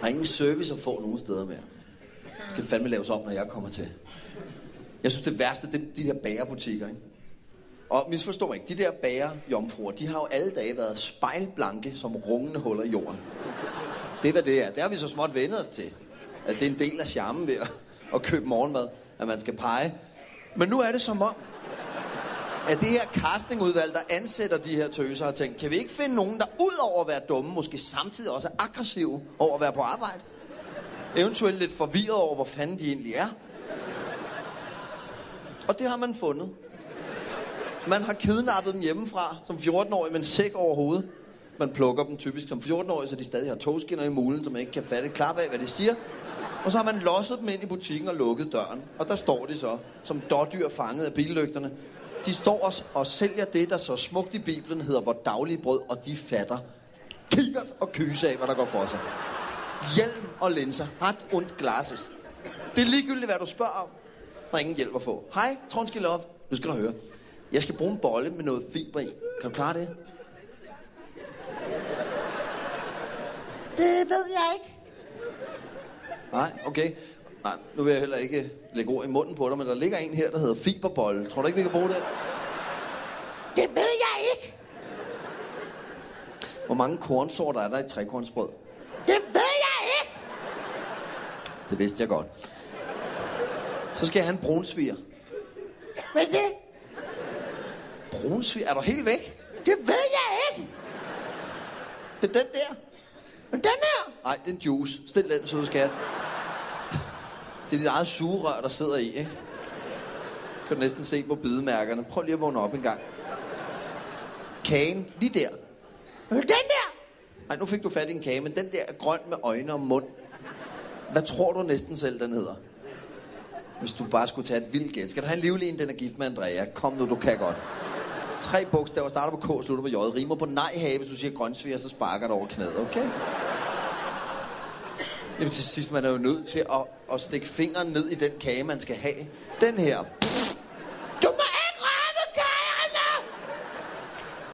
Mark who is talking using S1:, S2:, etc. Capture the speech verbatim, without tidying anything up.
S1: har ingen service at få nogen steder mere. Det skal fandme laves op, når jeg kommer til. Jeg synes, det værste, det er de der bagerbutikker, ikke? Og misforstå mig ikke, de der bagerjomfruer, de har jo alle dage været spejlblanke som rungende huller i jorden. Det er, hvad det er. Det har vi så småt vendet os til. At det er en del af charmen ved at, at købe morgenmad, at man skal pege. Men nu er det som om, at det her castingudvalg, der ansætter de her tøser, har tænkt, kan vi ikke finde nogen, der ud over at være dumme, måske samtidig også er aggressive over at være på arbejde? Eventuelt lidt forvirret over, hvor fanden de egentlig er. Og det har man fundet. Man har kidnappet dem hjemmefra som fjorten-årig med en sæk over hovedet. Man plukker dem typisk som fjorten-årige, så de stadig har togskinner i mulen, så man ikke kan fatte klap af, hvad de siger. Og så har man losset dem ind i butikken og lukket døren. Og der står de så, som dårdyr fanget af billygterne. De står og sælger det, der så smukt i Bibelen hedder vort daglige brød, og de fatter kikkert og kyse af, hvad der går for sig. Hjelm og linser. Hat und glasses. Det er ligegyldigt, hvad du spørger om. Der er ingen hjælp at få. Hej, Tronsky Love. Nu skal du høre. Jeg skal bruge en bolle med noget fiber i. Kan du klare det? Det ved jeg ikke. Nej, okay. Nej, nu vil jeg heller ikke lægge ord i munden på dig, men der ligger en her, der hedder fiberbolle. Tror du ikke, vi kan bruge det? Det ved jeg ikke. Hvor mange kornsorter er der i trekornsbrød? Det ved jeg ikke. Det vidste jeg godt. Så skal jeg have en brunsviger. Hvad er det? Brunsviger? Er du helt væk? Det ved jeg ikke. Det er den der. Men den her? Nej, det er en juice. Stil den, søde skat. Det er dit eget sugerør, der sidder i, ikke? Kan du næsten se på bidemærkerne. Prøv lige at vågne op en gang. Kagen, lige der. Den der? Nej, nu fik du fat i en kage, men den der er grøn med øjne og mund. Hvad tror du næsten selv, den hedder? Hvis du bare skulle tage et vildt gæt. Skal du have en livlig en, den er gift med Andrea? Kom nu, du kan godt. Tre bogstaver, starter på K, slutter på J. Rimer på nej-have, hvis du siger grønsviger, så sparker det over knæet, okay? Jamen til sidst, man er jo nødt til at, at stikke fingeren ned i den kage, man skal have. Den her.